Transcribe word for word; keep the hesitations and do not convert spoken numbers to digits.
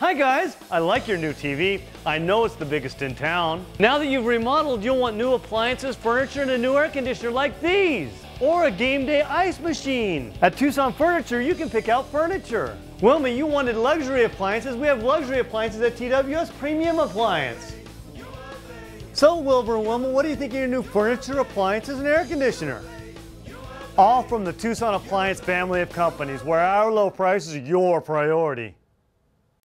Hi guys, I like your new T V. I know it's the biggest in town. Now that you've remodeled, you'll want new appliances, furniture, and a new air conditioner like these. Or a game day ice machine. At Tucson Furniture, you can pick out furniture. Wilma, you wanted luxury appliances. We have luxury appliances at T W S Premium Appliance. So Wilbur Wilma, what do you think of your new furniture, appliances, and air conditioner? All from the Tucson Appliance family of companies, where our low price is your priority.